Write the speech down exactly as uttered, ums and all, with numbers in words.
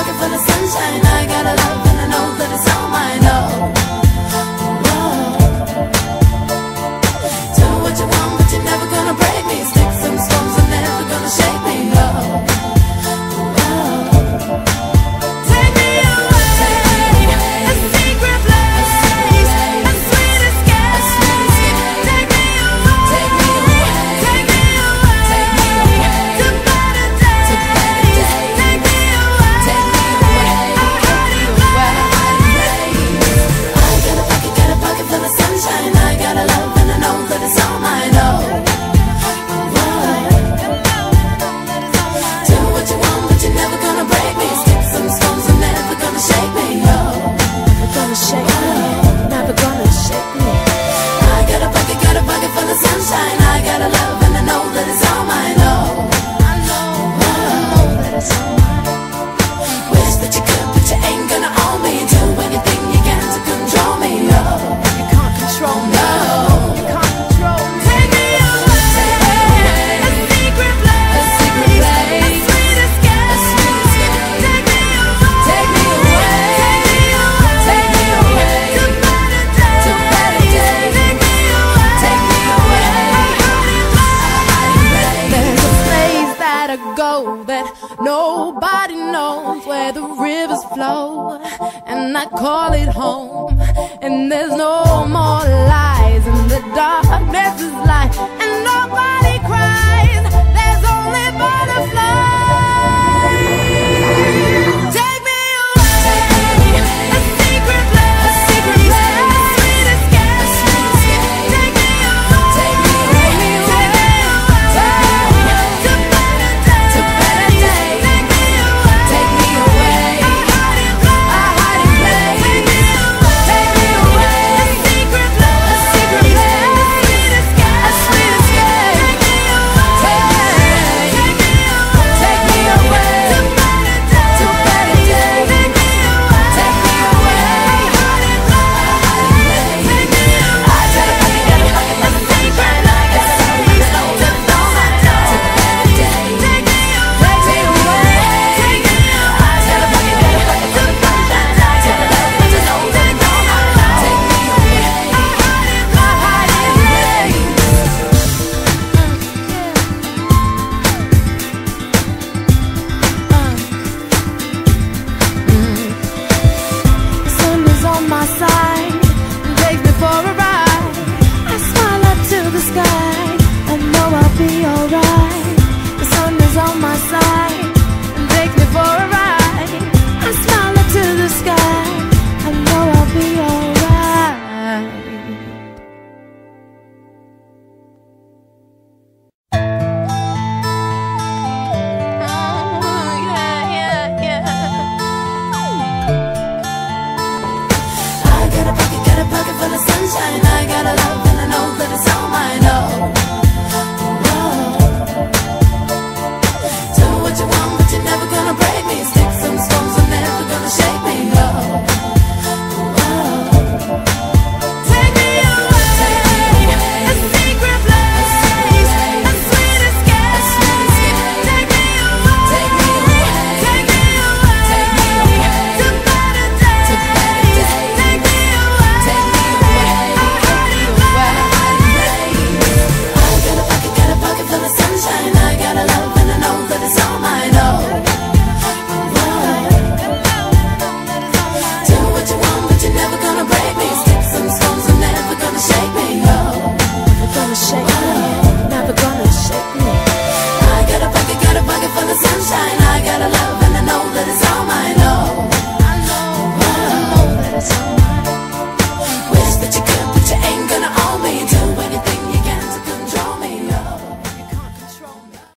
pocket full of sunshine. I got a love and I know that it's all mine. Oh, do what you want, but you're never gonna break me. Sticks and stones are never gonna shake me. Oh, take me away, a secret place, a sweet escape. Take me away, take me away, take me away, to better days. Take me away, take me away, a hiding place. I got a pocket, got a pocket full of sunshine. I got a love and I know that it's all mine. Oh, do what you want, but you're never gonna break me. Sticks and stones are never gonna shake me. Oh, never gonna shake me, never gonna shake me. I got a pocket, got a pocket full of sunshine. I got a love and I know that it's all mine. Oh, I know, I know that it's all mine. Wish that you could, but you ain't gonna own me. Do anything you can to control me. Oh, you can't control me. No, you can't control me. Take me away, a secret place, a secret place, a sweet escape, a sweet escape. Take me away, take me away, take me away, to better days, to better days. Take me away, take me away, a hiding place. There's a place that I go that nobody knows, where the rivers flow, and I call it home. And there's no more lies, and the darkness is light, and nobody cries. There's only butterflies. Take me away, a secret place, a secret place, a sweet escape, a sweet escape. Take me away, take me away, take me away, to better days, to better days. Take me away, take me away, a hiding place, a hiding place. Take me away, take me away, a secret place, a secret place, a sweet escape, a sweet escape. Take me away, take me away, take me away, to better days, to better days. Take me away, take me away, a hiding place, a hiding place. Take me away, I got a pocket, got a pocket full of sunshine. I got a love and I know that it's all mine. To better days. Take me away, take me away, take me away. I got a pocket, got a pocket full of sunshine. I got a love and I know that it's all mine. Take me away, a hiding place, a hiding place. The sun is on my side and takes me for a ride. I smile up to the sky, I know I'll be alright. The sun is on my side and takes me for a ride. I smile up to the sky, I know I'll be alright. Oh, yeah, yeah, yeah. I got a pocket, got a pocket full of sunshine.